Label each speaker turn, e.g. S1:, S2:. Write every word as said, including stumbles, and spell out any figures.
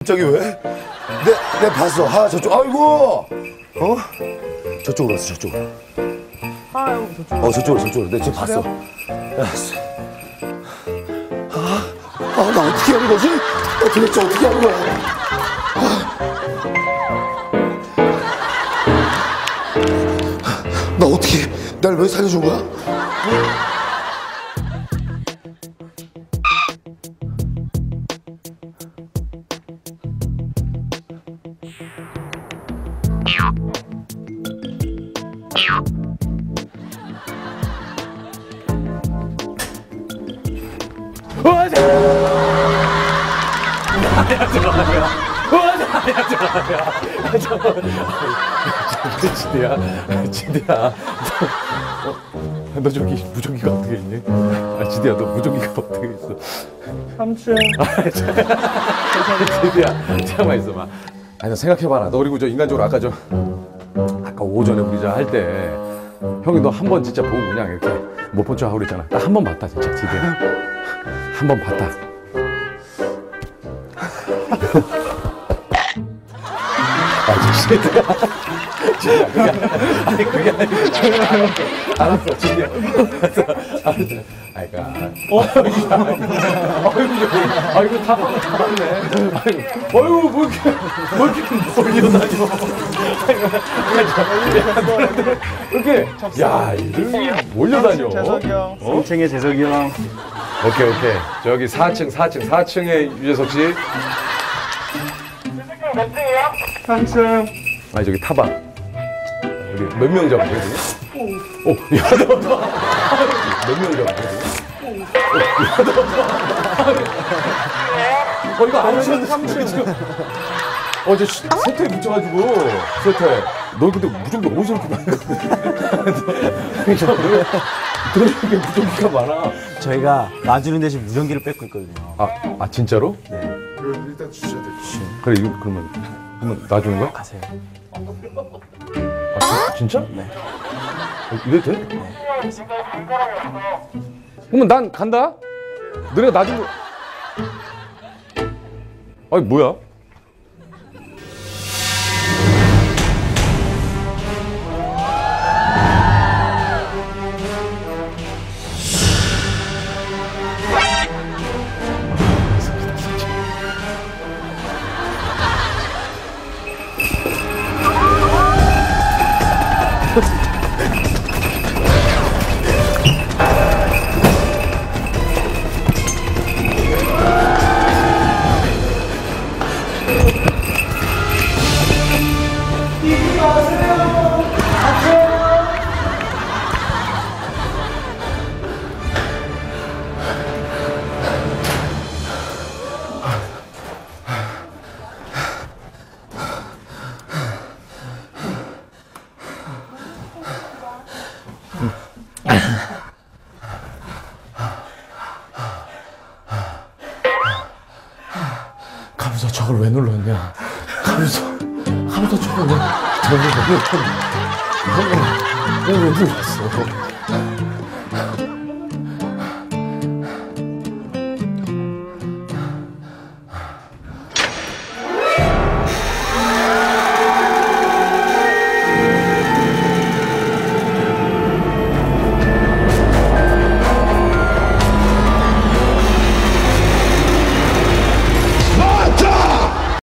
S1: 저기 왜? 내, 내 봤어. 아, 저쪽. 아이고. 어? 저쪽으로 왔어, 저쪽으로.
S2: 아, 여기 저쪽으로.
S1: 어, 저쪽으로, 저쪽으로. 내가 지금 봤어. 알았어. 아, 아, 나 어떻게 하는 거지? 나 도대체 어떻게 하는 거야? 아. 나 어떻게, 날 왜 살려준 거야?
S2: 와, 저... 아니야, 잠깐만요. 와, 저... 아니야, 잠깐만요. 잠깐만. 지디야, 지디야. 너, 너 저기 무전기가 어떻게 있니? 아, 지디야, 너 무전기가 어떻게 있어? 삼촌. 아, 지디야, 잠깐만 있어봐. 아니, 너 생각해봐라. 너 그리고 저 인간적으로 아까 저 아까 오전에 우리 저 할 때 형이 너 한 번 진짜 보고 그냥 이렇게 못 본 척 하고 그랬잖아. 딱 한 번 봤다 진짜 지디야. 한 번 봤다. 아, 지디야. 지디야, 그게 아니 그게 아니고. 알았어, 지디야. 알았어, 알았어. 아이가. 어? 아이고, 아이고 다 다 봤네. 아이고, 아이고 뭐 이렇게 뭐 이렇게 몰려다녀. 이렇게 야 이렇게 몰려다녀.
S3: 재석이 형.
S2: 어?
S3: 삼 층에 재석이 형.
S2: 오케이 오케이. 저기 사 층 사 층 사 층에 유재석 씨.
S3: 삼 층.
S2: 아 저기 타봐. 여기 몇 명 잡은 거야 지금? 오, 야 너, 너. 몇 명 잡은 거야 지금? 오, 야 너, 너. 어 이거 안 치는 삼 층 지금. 어, 저 세트에 붙여가지고 세트에. 너 근데 무전기 어디서 이렇게 많이 들어주는 게 무전기가 많아.
S3: 저희가 놔주는 대신 무전기를 뺏고 있거든요.
S2: 아, 아 진짜로?
S3: 네.
S1: 그럼 일단 주셔야 돼.
S2: 그래 이거 그러면 한번 놔주는 거야?
S3: 가세요.
S2: 아, 진, 진짜?
S3: 네.
S2: 어, 이래도 돼? 네. 그러면 난 간다? 너네가 놔준 거. 아니 뭐야? 가면서 저걸 왜 눌렀냐? 가면서 가면서 저걸 왜 저걸 왜 눌렀냐? 왜 눌렀어?